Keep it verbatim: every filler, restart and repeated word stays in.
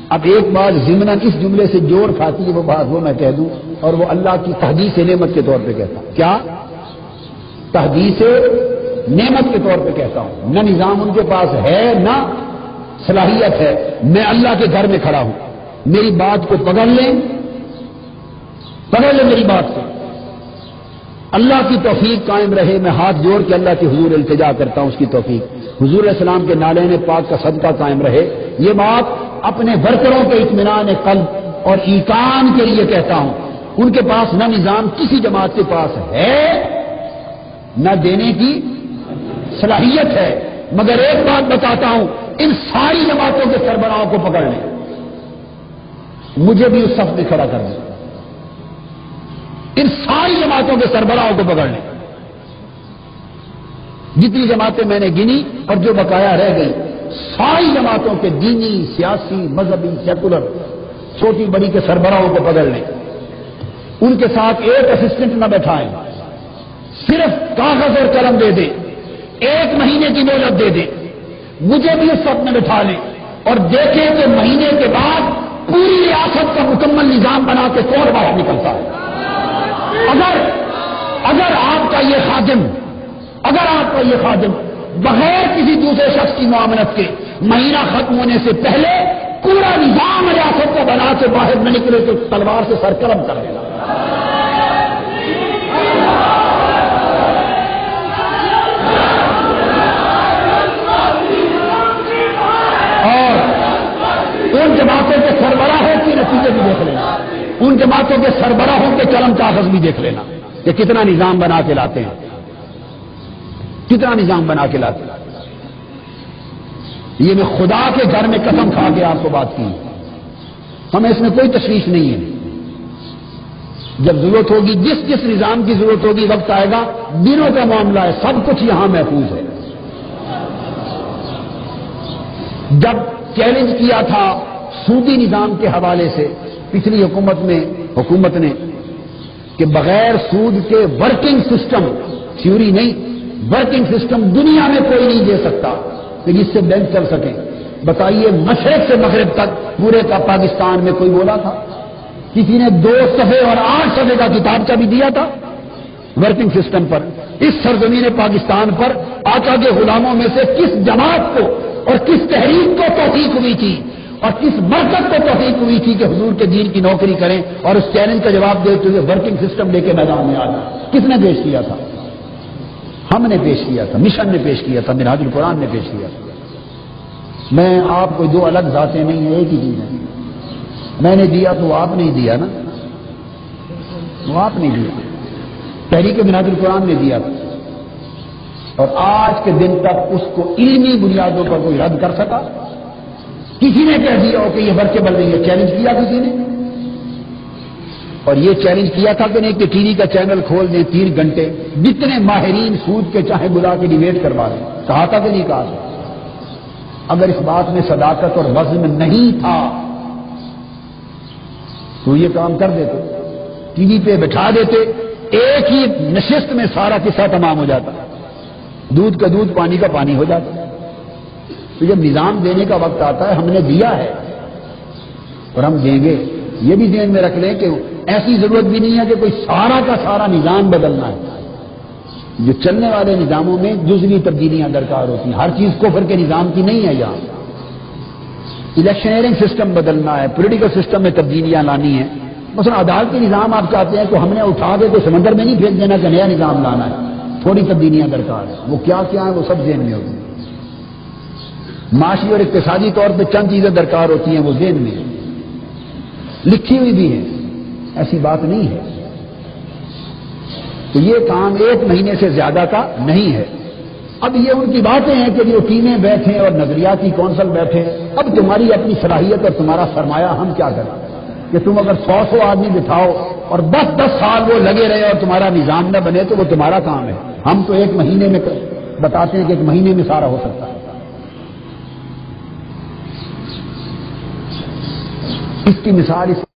اب ایک بات ضمناً اس جملے سے جوڑ کھاتی ہے وہ بات وہ میں کہہ دوں، اور وہ اللہ کی تحدیث نعمت کے طور پہ کہتا ہوں۔ کیا تحدیث نعمت کے طور پہ کہتا ہوں؟ نہ نظام ان کے پاس ہے نہ صلاحیت ہے، میں اللہ کے گھر میں کھڑا ہوں، میری بات کو پکڑ لیں، پکڑ لیں میری بات کو، اللہ کی توفیق قائم رہے۔ میں ہاتھ جوڑ کے اللہ کے حضور التجا کرتا ہوں اس کی توفیق، حضور علیہ السلام کے نالین پاک کا صدقہ قائم رہے۔ یہ بات اپنے ورکروں کے اطمینان قلب اور ایقان کے لیے کہتا ہوں۔ ان کے پاس نہ نظام کسی جماعت کے پاس ہے نہ دینے کی صلاحیت ہے، مگر ایک بات بتاتا ہوں، ان ساری جماعتوں کے سربراہوں کو پکڑ لیں، مجھے بھی اس صف میں کھڑا کر دیں، ان ساری جماعتوں کے سربراہوں کو پکڑ لیں، جتنی جماعتیں میں نے گنی اور جو بقایا رہ گئی، ساری جماعتوں کے دینی، سیاسی، مذہبی، سیکولر، چھوٹی بڑی کے سربراہوں کو پکڑ لیں، ان کے ساتھ ایک اسسٹنٹ نہ بیٹھائیں، صرف کاغذ اور قلم دے دیں، ایک مہینے کی مہلت دے دیں، مجھے بھی اس وقت میں بٹھا لیں اور دیکھیں کہ مہینے کے بعد پوری ریاست کا مکمل نظام بنا کے کون باہر نکلتا ہے۔ اگر اگر آپ کا یہ خادم اگر آپ کا یہ خادم بغیر کسی دوسرے شخص کی معاملت کے مہینہ ختم ہونے سے پہلے پورا نظام ریاست کا بنا کے باہر نہ نکلے تو تلوار سے سر قلم کر دینا۔ اور ان جماعتوں کے سربراہوں کے نتیجے بھی دیکھ لینا، ان جماعتوں کے سربراہوں کے قلم کاغذ بھی دیکھ لینا کہ کتنا نظام بنا کے لاتے ہیں، کتنا نظام بنا کے لاتے ہیں۔ یہ میں خدا کے گھر میں قسم کھا کے آپ کو بات کی، ہمیں اس میں کوئی تشویش نہیں ہے۔ جب ضرورت ہوگی، جس جس نظام کی ضرورت ہوگی، وقت آئے گا، دنوں کا معاملہ ہے، سب کچھ یہاں محفوظ ہے۔ جب چیلنج کیا تھا سودی نظام کے حوالے سے پچھلی حکومت میں حکومت نے کہ بغیر سود کے ورکنگ سسٹم، تھیوری نہیں، ورکنگ سسٹم دنیا میں کوئی نہیں دے سکتا کہ جس سے بینک چل سکے، بتائیے مشرق سے مغرب تک پورے کا پاکستان میں کوئی بولا تھا؟ کسی نے دو صفحے اور آٹھ صفحے کا کتابچہ بھی دیا تھا ورکنگ سسٹم پر؟ اس سرزمین پاکستان پر آقا کے غلاموں میں سے کس جماعت کو اور کس تحریک کو توفیق ہوئی تھی اور کس مرکز کو توفیق ہوئی تھی کہ حضور کے دین کی نوکری کریں اور اس چیلنج کا جواب دیتے ہوئے ورکنگ سسٹم لے کے میدان میں آنا؟ کس نے پیش کیا تھا؟ ہم نے پیش کیا تھا، مشن نے پیش کیا تھا، منہاج القرآن نے پیش کیا تھا۔ میں آپ کو دو الگ ذاتیں نہیں ہیں، ایک ہی چیز ہے۔ میں نے دیا تو آپ نہیں دیا نا، وہ آپ نہیں دیا، تحریک منہاج القرآن نے دیا تھا، اور آج کے دن تک اس کو علمی بنیادوں پر کوئی رد کر سکا؟ کسی نے کہہ دیا ہو کہ یہ ورکیبل نہیں ہے؟ چیلنج کیا کسی نے؟ اور یہ چیلنج کیا تھا کہ نہیں کہ ٹی وی کا چینل کھول دیں تین گھنٹے جتنے ماہرین سود کے چاہے بلا کے ڈیبیٹ کروا دیں؟ کہا تھا کہ نہیں کہا تھا؟ اگر اس بات میں صداقت اور وزن نہیں تھا تو یہ کام کر دیتے، ٹی وی پہ بٹھا دیتے، ایک ہی نشست میں سارا قصہ تمام ہو جاتا، دودھ کا دودھ پانی کا پانی ہو جاتا۔ تو جب نظام دینے کا وقت آتا ہے، ہم نے دیا ہے اور ہم دیں گے۔ یہ بھی ذہن میں رکھ لیں کہ ایسی ضرورت بھی نہیں ہے کہ کوئی سارا کا سارا نظام بدلنا ہے۔ جو چلنے والے نظاموں میں جزوی تبدیلیاں درکار ہوتی ہیں، ہر چیز کفر کے نظام کی نہیں ہے۔ یہاں الیکشنئرنگ سسٹم بدلنا ہے، پولیٹیکل سسٹم میں تبدیلیاں لانی ہے۔ مثلا عدالتی نظام آپ چاہتے ہیں تو ہم نے اٹھا دے تو سمندر میں نہیں پھینک دینا کہ نیا نظام لانا ہے، تھوڑی تبدیلیاں درکار ہے۔ وہ کیا کیا ہیں وہ سب ذہن میں ہوتی ہیں۔ معاشی اور اقتصادی طور پہ چند چیزیں درکار ہوتی ہیں، وہ ذہن میں لکھی ہوئی بھی ہیں، ایسی بات نہیں ہے۔ تو یہ کام ایک مہینے سے زیادہ کا نہیں ہے۔ اب یہ ان کی باتیں ہیں کہ جو ٹیمیں بیٹھیں اور نظریاتی کونسل بیٹھیں، اب تمہاری اپنی صلاحیت اور تمہارا سرمایہ ہم کیا کریں کہ تم اگر سو سو آدمی بٹھاؤ اور دس دس سال وہ لگے رہے اور تمہارا نظام نہ بنے تو وہ تمہارا کام ہے۔ ہم تو ایک مہینے میں بتاتے ہیں کہ ایک مہینے میں سارا ہو سکتا ہے۔ اس کی مثال اس